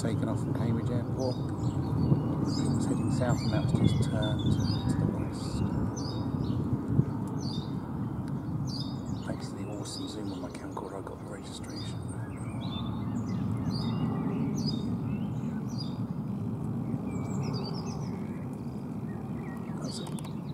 taken off from Cambridge Airport. It's heading south and now it's just turned to the west.